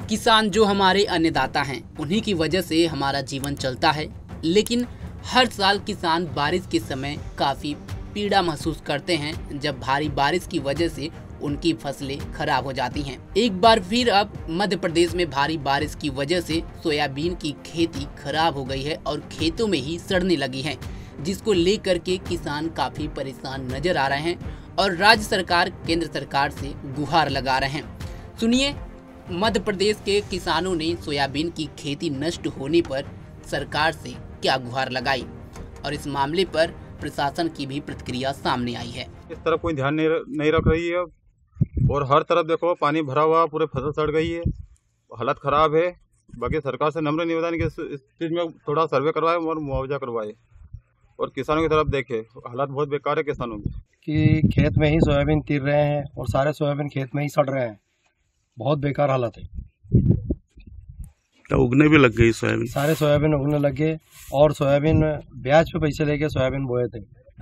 किसान जो हमारे अन्नदाता हैं, उन्हीं की वजह से हमारा जीवन चलता है। लेकिन हर साल किसान बारिश के समय काफ़ी पीड़ा महसूस करते हैं, जब भारी बारिश की वजह से उनकी फसलें खराब हो जाती हैं। एक बार फिर अब मध्य प्रदेश में भारी बारिश की वजह से सोयाबीन की खेती खराब हो गई है और खेतों में ही सड़ने लगी है, जिसको लेकर के किसान काफ़ी परेशान नजर आ रहे हैं और राज्य सरकार, केंद्र सरकार से गुहार लगा रहे हैं। सुनिए, मध्य प्रदेश के किसानों ने सोयाबीन की खेती नष्ट होने पर सरकार से क्या गुहार लगाई और इस मामले पर प्रशासन की भी प्रतिक्रिया सामने आई है। इस तरफ कोई ध्यान नहीं रख रही है और हर तरफ देखो पानी भरा हुआ, पूरे फसल सड़ गई है, हालत खराब है। बाकी सरकार से नम्र निवेदन कि इस चीज़ में थोड़ा सर्वे करवाए और मुआवजा करवाए और किसानों की तरफ देखे। हालत बहुत बेकार है किसानों की कि खेत में ही सोयाबीन तिर रहे हैं और सारे सोयाबीन खेत में ही सड़ रहे हैं। बहुत बेकार हालत है। तो उगने भी लग गई सोयाबीन, सारे सोयाबीन उगने लग गए और सोयाबीन ब्याज पे पैसे लेके सोयाबीन बोए थे।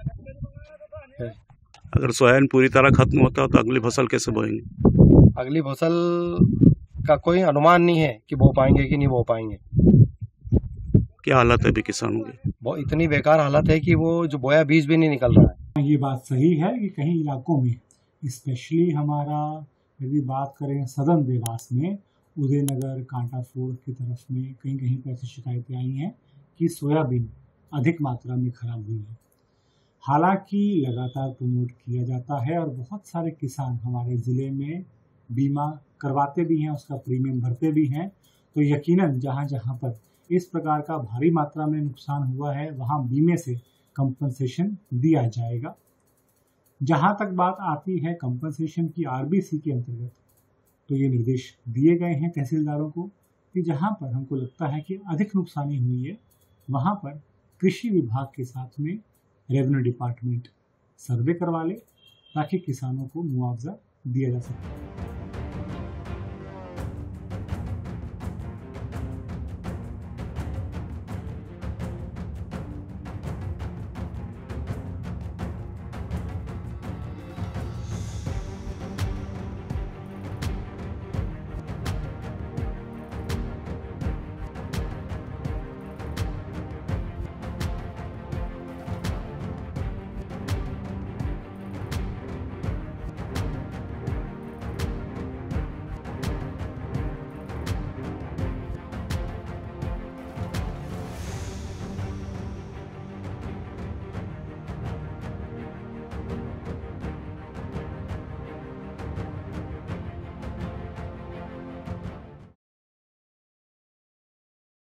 अगर सोयाबीन पूरी तरह खत्म होता तो अगली फसल कैसे बोएंगे? अगली फसल का कोई अनुमान नहीं है कि बो पाएंगे कि नहीं बो पाएंगे। क्या हालत है अभी किसानों की? वो इतनी बेकार हालत है कि वो जो बोया बीज भी नहीं निकल रहा है। ये बात सही है कि कहीं इलाकों में, स्पेशली हमारा यदि बात करें सदर्न देवास में, उदयनगर, कांटाफोर की तरफ में कहीं कहीं पर ऐसी शिकायतें आई हैं कि सोयाबीन अधिक मात्रा में खराब हुई है। हालांकि लगातार प्रमोट किया जाता है और बहुत सारे किसान हमारे ज़िले में बीमा करवाते भी हैं, उसका प्रीमियम भरते भी हैं। तो यकीनन जहां जहां पर इस प्रकार का भारी मात्रा में नुकसान हुआ है, वहां बीमे से कंपनसेशन दिया जाएगा। जहां तक बात आती है कंपनसेशन की आरबीसी के अंतर्गत, तो ये निर्देश दिए गए हैं तहसीलदारों को कि जहां पर हमको लगता है कि अधिक नुकसानी हुई है, वहां पर कृषि विभाग के साथ में रेवेन्यू डिपार्टमेंट सर्वे करवा ले ताकि किसानों को मुआवजा दिया जा सके।